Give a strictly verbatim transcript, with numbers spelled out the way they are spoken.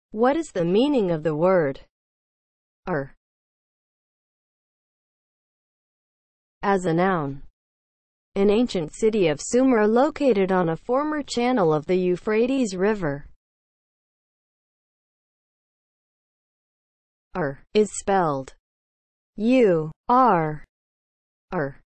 What is the meaning of the word er as a noun? An ancient city of Sumer located on a former channel of the Euphrates River. Er is spelled U R. Er.